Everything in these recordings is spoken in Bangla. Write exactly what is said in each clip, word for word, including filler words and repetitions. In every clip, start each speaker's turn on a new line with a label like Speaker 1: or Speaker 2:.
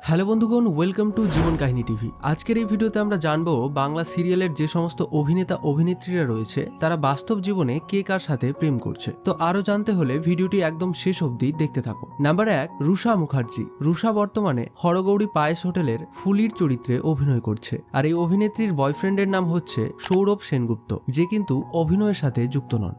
Speaker 1: হ্যালো বন্ধুগণ, ওয়েলকাম টু জীবন কাহিনী টিভি। আজকের এই ভিডিওতে আমরা জানবো বাংলা সিরিয়ালের যে সমস্ত অভিনেতা অভিনেত্রীরা রয়েছে তারা বাস্তব জীবনে কে কার সাথে প্রেম করছে। তো আরো জানতে হলে ভিডিওটি একদম শেষ অবধি দেখতে থাকো। নাম্বার এক, রুষা মুখার্জি। রুষা বর্তমানে হরগৌরী পায়েস হোটেলের ফুলির চরিত্রে অভিনয় করছে। আর এই অভিনেত্রীর বয়ফ্রেন্ডের নাম হচ্ছে সৌরভ সেনগুপ্ত, যে কিন্তু অভিনয়ের সাথে যুক্ত নন।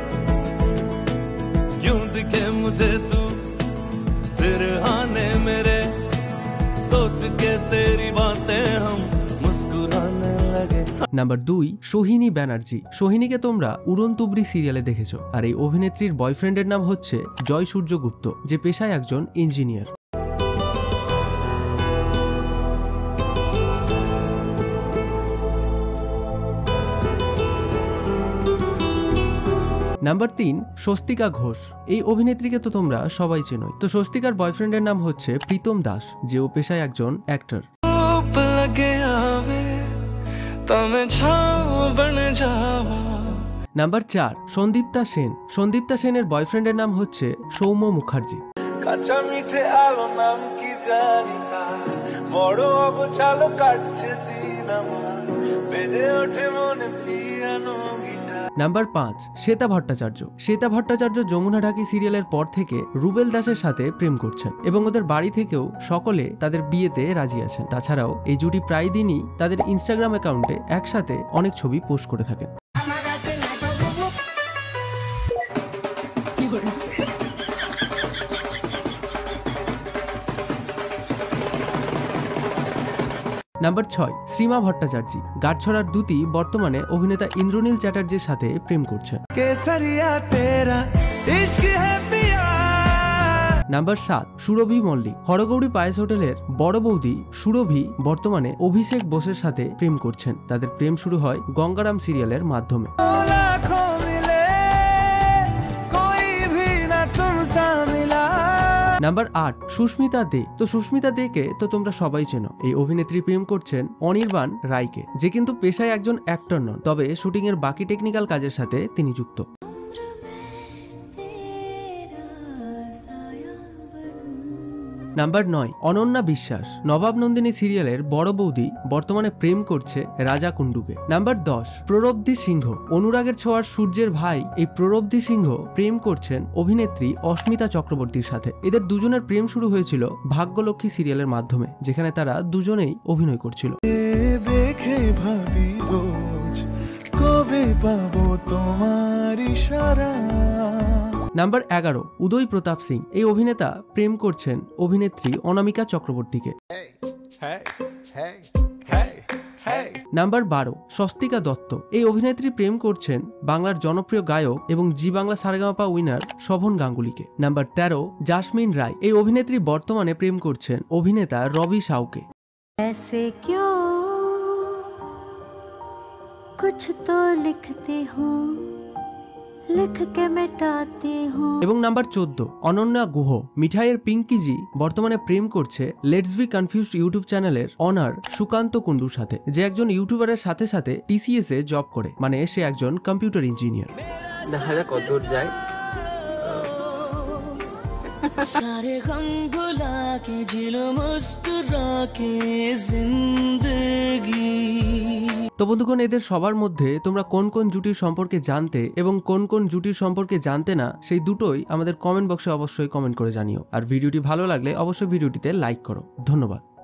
Speaker 1: নাম্বার দুই, সোহিনী ব্যানার্জি। সোহিনীকে তোমরা উড়ন তুবড়ি সিরিয়ালে দেখেছো। আর এই অভিনেত্রীর বয়ফ্রেন্ডের নাম হচ্ছে জয় সূর্য গুপ্ত, যে পেশায় একজন ইঞ্জিনিয়ার। নাম্বার তিন, স্বস্তিকা ঘোষ। এই অভিনেত্রীকে তো তোমরা সবাই চেনোই। তো স্বস্তিকার বয়ফ্রেন্ডের নাম হচ্ছে প্রীতম দাস, যে ও পেশায় একজন অ্যাক্টর। নাম্বার চার, সন্দীপ্তা সেন। সন্দীপ্তা সেনের বয়ফ্রেন্ডের নাম হচ্ছে সৌম্য মুখার্জি। কাঁচা মিঠে আলো নাম কি জানি তা, বড় অগোছালো কাটছে দিন আমার, বেজে ওঠে মনে পিয়ানো গিটার। নাম্বার পাঁচ, শ্বেতা ভট্টাচার্য। শ্বেতা ভট্টাচার্য যমুনা ঢাকি সিরিয়ালের পর থেকে রুবেল দাসের সাথে প্রেম করছেন এবং ওদের বাড়ি থেকেও সকলে তাদের বিয়েতে রাজি আছেন। তাছাড়াও এই জুটি প্রায় দিনই তাদের ইনস্টাগ্রাম অ্যাকাউন্টে একসাথে অনেক ছবি পোস্ট করে থাকেন। নাম্বার ছয়, শ্রীমা ভট্টাচার্য। গাছছড়ার দুতি বর্তমানে অভিনেতা ইন্দ্রনীল চ্যাটার্জির সাথে প্রেম করছেন। নাম্বার সাত, সুরভি মল্লিক। হরগৌরী পায়েস হোটেলের বড় বৌদি সুরভি বর্তমানে অভিষেক বোসের সাথে প্রেম করছেন। তাদের প্রেম শুরু হয় গঙ্গারাম সিরিয়ালের মাধ্যমে। নাম্বার আট, সুস্মিতা দে। তো সুস্মিতা দে কে তো তোমরা সবাই চেনো। এই অভিনেত্রী প্রেম করছেন অনির্বাণ রায়কে, যে কিন্তু পেশায় একজন অ্যাক্টর নন, তবে শুটিং এর বাকি টেকনিক্যাল কাজের সাথে তিনি যুক্ত। নাম্বার নয়, অনন্যা বিশ্বাস। নবাব নন্দিনী সিরিয়ালের বড় বৌদি বর্তমানে প্রেম করছে রাজা কুন্ডুকে। নাম্বার দশ, প্ররব্ধি সিংহ। অনুরাগের ছোঁয়ার সূর্যের ভাই এই প্ররব্ধি সিংহ প্রেম করছেন অভিনেত্রী অস্মিতা চক্রবর্তীর সাথে। এদের দুজনের প্রেম শুরু হয়েছিল ভাগ্যলক্ষ্মী সিরিয়ালের মাধ্যমে, যেখানে তারা দুজনেই অভিনয় করছিল। দেখে ভাবি রোজ কবে পাবো তোমার ইশারা। নাম্বার এগারো, উদয় প্রতাপ সিং। এই অভিনেতা প্রেম করছেন অভিনেত্রী অনামিকা চক্রবর্তীকে। নাম্বার বারো, স্বস্তিকা দত্ত। এই অভিনেত্রী প্রেম করছেন বাংলার জনপ্রিয় গায়ক এবং জি বাংলা সারেগামাপা উইনার শোভন গাঙ্গুলিকে। নাম্বার তেরো, জাসমিন রায়। এই অভিনেত্রী বর্তমানে প্রেম করছেন অভিনেতা রবি সাউকে। কুছ তো লিখতে হুঁ এবং নাম্বার চোদ্দ, অনন্যা গুহ। মিঠাইয়ের পিঙ্কিজি বর্তমানে প্রেম করছে লেটস বি কনফিউজড ইউটিউব চ্যানেলের অনার সুকান্ত কুন্ডুর সাথে, যে একজন ইউটিউবারের সাথে সাথে টিসিএস এ জব করে, মানে সে একজন কম্পিউটার ইঞ্জিনিয়ার। দেখা যাক কতদূর যায়। सारे गम भुला के जिलो मुस्कुरा के जिंदगी। তো বন্ধুগণ, এদের সবার মধ্যে তোমরা কোন কোন জুটির সম্পর্কে জানতে এবং কোন কোন জুটির সম্পর্কে জানতে না, সেই দুটোই আমাদের কমেন্ট বক্সে অবশ্যই কমেন্ট করে জানিও। আর ভিডিওটি ভালো লাগলে অবশ্যই ভিডিওটিতে লাইক করো। ধন্যবাদ।